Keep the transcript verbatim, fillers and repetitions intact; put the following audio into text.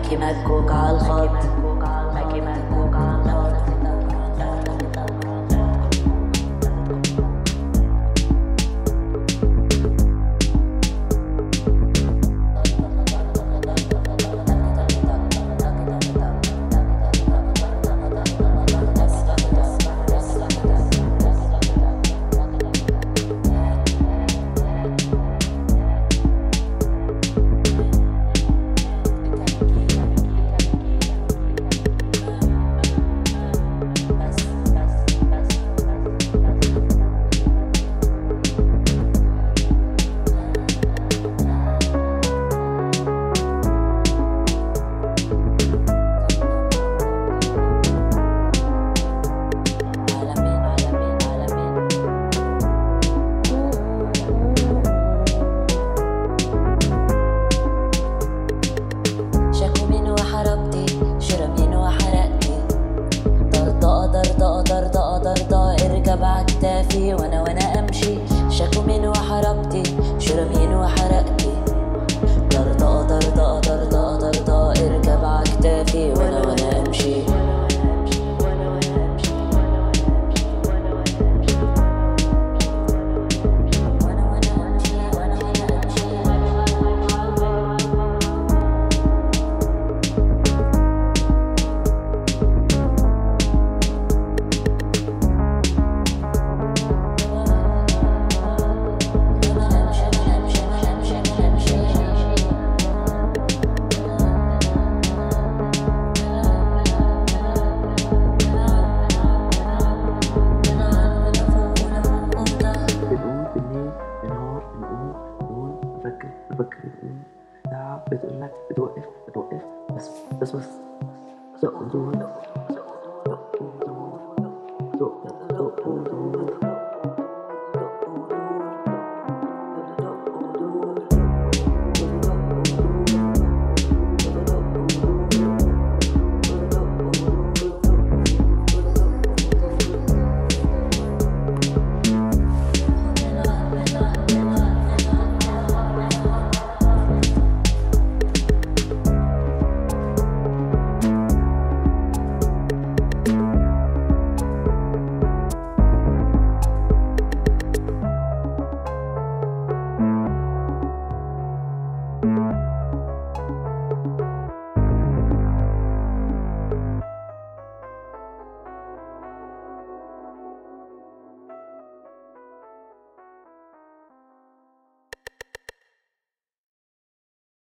مكي مكوك عالخط مكي مكوك عالخط. عكتافي وانا وانا امشي شكوا من وحربتي شرمين وحرقتي ضرطة ضرطة ضرطة ضرطة اركب عكتافي وانا وانا امشي. بفكر بفكر تعب بتقول لك بتوقف بتوقف بس بس بس, بس, بس, بس, بس, بس